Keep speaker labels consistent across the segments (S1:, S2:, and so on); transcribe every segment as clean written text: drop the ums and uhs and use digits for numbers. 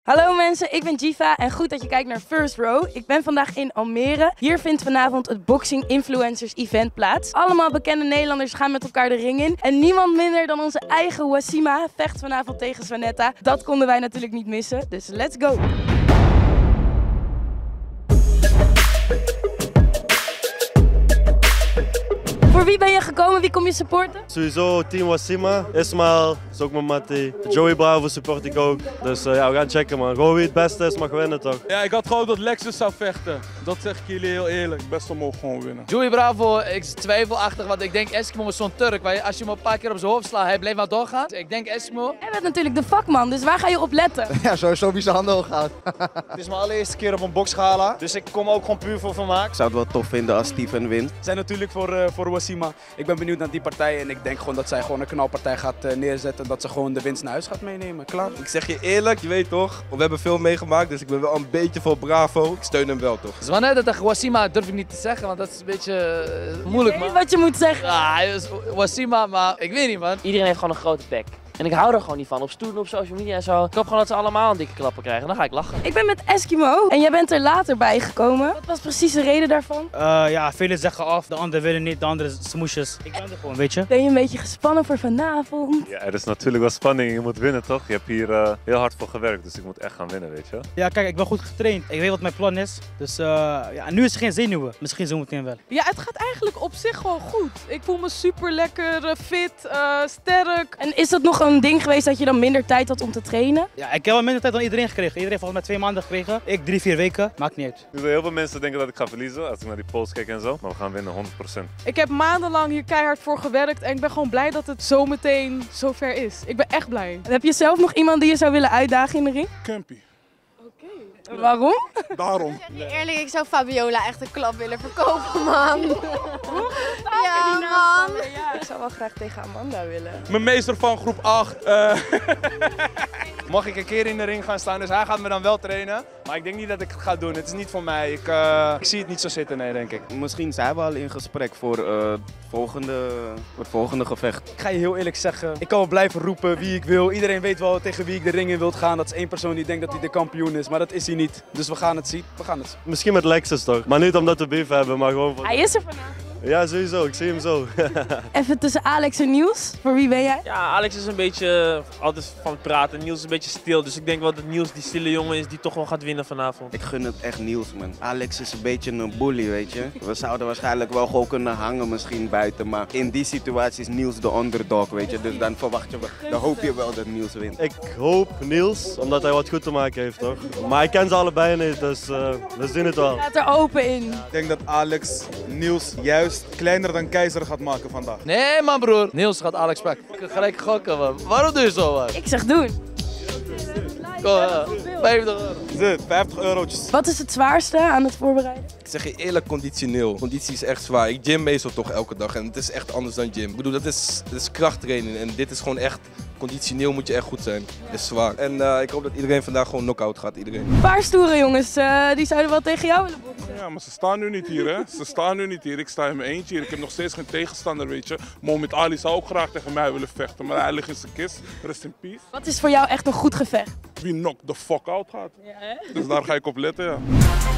S1: Hallo mensen, ik ben Jiva en goed dat je kijkt naar First Row. Ik ben vandaag in Almere. Hier vindt vanavond het Boxing Influencers Event plaats. Allemaal bekende Nederlanders gaan met elkaar de ring in. En niemand minder dan onze eigen Wassima vecht vanavond tegen Swanetta. Dat konden wij natuurlijk niet missen, dus let's go! Voor wie ben je gekomen? Wie kom je supporten?
S2: Sowieso Team Wassima, Ismael is ook mijn mattie. Joey Bravo support ik ook. Dus ja, we gaan checken man. Gewoon wie het beste is mag winnen toch?
S3: Ja, ik had gehoopt dat Lexus zou vechten. Dat zeg ik jullie heel eerlijk. Best wel mogen gewoon winnen.
S4: Joey Bravo, ik is twijfelachtig, want ik denk Eskimo is zo'n Turk. Als je hem een paar keer op zijn hoofd slaat, hij bleef maar doorgaan. Ik denk Eskimo.
S1: Jij bent natuurlijk de vakman, dus waar ga je op letten?
S5: Ja, sowieso wie zijn handen hoog houdt.
S6: Het is mijn allereerste keer op een boksgala, dus ik kom ook gewoon puur voor vermaak.
S5: Ik zou het wel tof vinden als Steven wint.
S7: We zijn natuurlijk voor Wassima. Ik ben benieuwd naar die partij en ik denk gewoon dat zij gewoon een knalpartij gaat neerzetten. En dat ze gewoon de winst naar huis gaat meenemen. Klaar.
S8: Ik zeg je eerlijk, je weet toch, we hebben veel meegemaakt, dus ik ben wel een beetje voor Bravo. Ik steun hem wel toch.
S4: Swanetta tegen Wassima durf ik niet te zeggen, want dat is een beetje moeilijk
S1: Ik weet
S4: man.
S1: wat je moet zeggen.
S4: Ja, hij is Wassima, maar ik weet niet man.
S9: Iedereen heeft gewoon een grote bek. En ik hou er gewoon niet van. Op stoelen, op social media en zo. Ik hoop gewoon dat ze allemaal een dikke klappen krijgen. Dan ga ik lachen.
S1: Ik ben met Eskimo en jij bent er later bij gekomen. Wat was precies de reden daarvan?
S10: Ja, velen zeggen af, de anderen willen niet, de anderen smoesjes. Ik ben er gewoon, weet je.
S1: Ben je een beetje gespannen voor vanavond?
S2: Ja, er is natuurlijk wel spanning. Je moet winnen toch? Je hebt hier heel hard voor gewerkt, dus ik moet echt gaan winnen, weet je.
S10: Ja, kijk, ik ben goed getraind. Ik weet wat mijn plan is. Dus ja, nu is er geen zenuwen. Misschien zometeen wel.
S11: Ja, het gaat eigenlijk op zich gewoon goed. Ik voel me super lekker, fit, sterk.
S1: En is dat nog een ding geweest dat je dan minder tijd had om te trainen?
S10: Ja, ik heb wel minder tijd dan iedereen gekregen. Iedereen heeft volgens mij 2 maanden gekregen. Ik 3-4 weken. Maakt niet uit.
S2: Dus heel veel mensen denken dat ik ga verliezen als ik naar die polls kijk en zo. Maar we gaan winnen 100%.
S11: Ik heb maandenlang hier keihard voor gewerkt en ik ben gewoon blij dat het zo meteen zover is. Ik ben echt blij.
S1: En heb je zelf nog iemand die je zou willen uitdagen in de ring?
S3: Campy.
S1: Waarom?
S3: Daarom.
S12: Eerlijk, ik zou Fabiola echt een klap willen verkopen, man. Ja, man.
S1: Ik zou wel graag tegen Amanda willen.
S3: Mijn meester van groep 8.
S6: Mag ik een keer in de ring gaan staan, dus hij gaat me dan wel trainen. Maar ik denk niet dat ik het ga doen, het is niet voor mij. Ik zie het niet zo zitten, nee, denk ik.
S5: Misschien zijn we al in gesprek voor het volgende gevecht.
S7: Ik ga je heel eerlijk zeggen, ik kan wel blijven roepen wie ik wil. Iedereen weet wel tegen wie ik de ring in wil gaan. Dat is één persoon die denkt dat hij de kampioen is, maar dat is hij niet. Dus we gaan het zien.
S2: Misschien met Lexus toch? Maar niet omdat we beef hebben, maar gewoon voor...
S1: Hij is er vanavond.
S2: Ja, sowieso. Ik zie hem zo.
S1: Even tussen Alex en Niels. Voor wie ben jij?
S9: Ja, Alex is een beetje altijd van het praten. Niels is een beetje stil. Dus ik denk wel dat Niels die stille jongen is die toch wel gaat winnen vanavond.
S5: Ik gun het echt Niels, man. Alex is een beetje een bully, weet je. We zouden waarschijnlijk wel gewoon kunnen hangen misschien buiten. Maar in die situatie is Niels de underdog, weet je. Dus dan dan hoop je wel dat Niels wint.
S2: Ik hoop Niels, omdat hij wat goed te maken heeft toch? Maar ik ken ze allebei niet, dus we zien het wel.
S1: Laat er open in.
S3: Ik denk dat Alex Niels juist kleiner dan Keizer gaat maken vandaag.
S4: Nee man broer, Niels gaat Alex pakken. Ik ga gelijk gokken man. Waarom doe je zo man?
S1: Ik zeg doen.
S4: Kom, 50 euro.
S3: Zit, 50 eurotjes.
S1: Wat is het zwaarste aan het voorbereiden?
S8: Ik zeg je eerlijk, conditioneel. Conditie is echt zwaar. Ik gym meestal toch elke dag en het is echt anders dan gym. Ik bedoel, dat is krachttraining en dit is gewoon echt... Conditioneel moet je echt goed zijn. Dat is zwaar. En ik hoop dat iedereen vandaag gewoon knock-out gaat. Iedereen.
S1: Een paar stoere jongens, die zouden wel tegen jou willen boksen.
S3: Ja, maar ze staan nu niet hier, hè. Ze staan nu niet hier. Ik sta in mijn eentje hier. Ik heb nog steeds geen tegenstander, weet je. Mohamed Ali zou ook graag tegen mij willen vechten, maar hij ligt in zijn kist. Rest in peace.
S1: Wat is voor jou echt een goed gevecht?
S3: Wie knock the fuck out gaat.
S1: Ja, hè?
S3: Dus daar ga ik op letten, ja.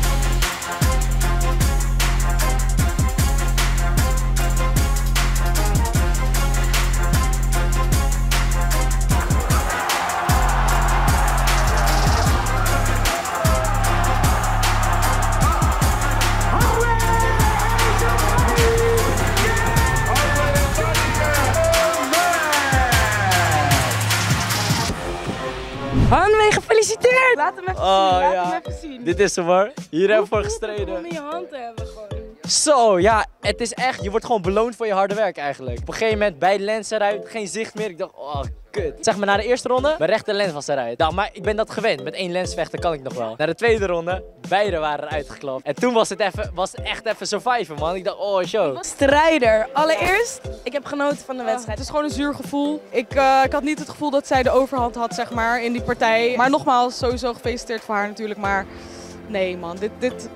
S1: Hanwee, gefeliciteerd! Laat hem even zien, laat
S9: ja.
S1: hem even zien.
S9: Dit is hem hoor. Hier hebben we voor
S1: Om
S9: gestreden.
S1: in je hand te hebben gewoon.
S9: Zo, ja. Het is echt, je wordt gewoon beloond voor je harde werk eigenlijk. Op een gegeven moment bij de lens eruit, geen zicht meer. Ik dacht, oh kut. Zeg maar na de eerste ronde, mijn rechter lens was eruit. Nou, maar ik ben dat gewend. Met 1 lens vechten kan ik nog wel. Na de tweede ronde, beide waren eruit geklapt. En toen was het echt even surviven man. Ik dacht, oh show.
S1: Strijder. Allereerst, ik heb genoten van de wedstrijd.
S11: Het is gewoon een zuur gevoel. Ik had niet het gevoel dat zij de overhand had, zeg maar, in die partij. Maar nogmaals, sowieso gefeliciteerd voor haar natuurlijk. Maar nee man,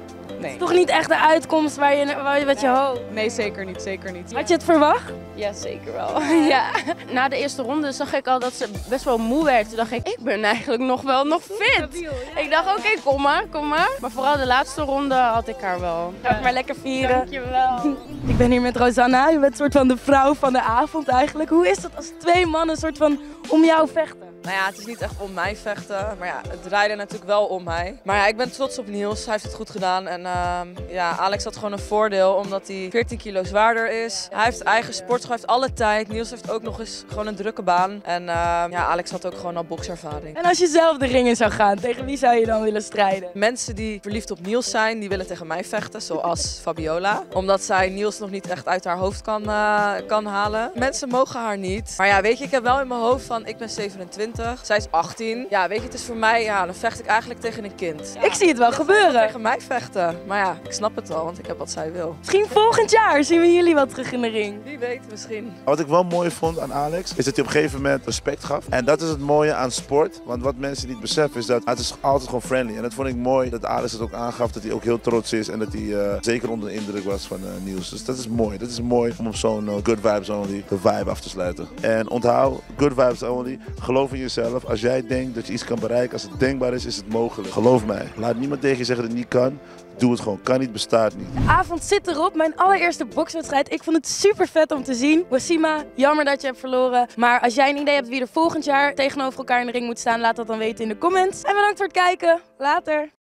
S11: Nee.
S1: Toch niet echt de uitkomst wat je hoopt?
S11: Nee, zeker niet, zeker niet.
S1: Had je het verwacht?
S12: Ja, zeker wel. Ja. Na de eerste ronde zag ik al dat ze best wel moe werd. Toen dacht ik ben eigenlijk nog fit. Ik dacht, oké, kom maar. Maar vooral de laatste ronde had ik haar wel.
S1: Ga ik maar lekker vieren.
S12: Dankjewel.
S1: Ik ben hier met Rosanna. Je bent soort van de vrouw van de avond eigenlijk. Hoe is dat als twee mannen soort van om jou vechten?
S13: Nou ja, het is niet echt om mij vechten, maar ja, het draaide natuurlijk wel om mij. Maar ja, ik ben trots op Niels, hij heeft het goed gedaan. En ja, Alex had gewoon een voordeel, omdat hij 14 kilo zwaarder is. Hij heeft eigen sportschool, hij heeft alle tijd. Niels heeft ook nog eens gewoon een drukke baan. En ja, Alex had ook gewoon al bokservaring.
S1: En als je zelf de ring in zou gaan, tegen wie zou je dan willen strijden?
S13: Mensen die verliefd op Niels zijn, die willen tegen mij vechten, zoals Fabiola. Omdat zij Niels nog niet echt uit haar hoofd kan halen. Mensen mogen haar niet. Maar ja, weet je, ik heb wel in mijn hoofd van, ik ben 27. Zij is 18. Ja, weet je, het is voor mij, ja, dan vecht ik eigenlijk tegen een kind.
S1: Ja, ik zie het wel gebeuren.
S13: Tegen mij vechten. Maar ja, ik snap het wel, want ik heb wat zij wil.
S1: Misschien volgend jaar zien we jullie wel terug in de ring.
S13: Wie weet, misschien.
S14: Wat ik wel mooi vond aan Alex, is dat hij op een gegeven moment respect gaf. En dat is het mooie aan sport. Want wat mensen niet beseffen is dat het is altijd gewoon friendly. En dat vond ik mooi, dat Alex het ook aangaf, dat hij ook heel trots is. En dat hij zeker onder de indruk was van Niels. Dus dat is mooi. Dat is mooi om op zo'n good vibes only de vibe af te sluiten. En onthoud, good vibes only. Geloof in jezelf. Als jij denkt dat je iets kan bereiken, als het denkbaar is, is het mogelijk. Geloof mij. Laat niemand tegen je zeggen dat het niet kan. Doe het gewoon. Kan niet, bestaat niet.
S1: De avond zit erop. Mijn allereerste bokswedstrijd. Ik vond het super vet om te zien. Wasima, jammer dat je hebt verloren. Maar als jij een idee hebt wie er volgend jaar tegenover elkaar in de ring moet staan, laat dat dan weten in de comments. En bedankt voor het kijken. Later.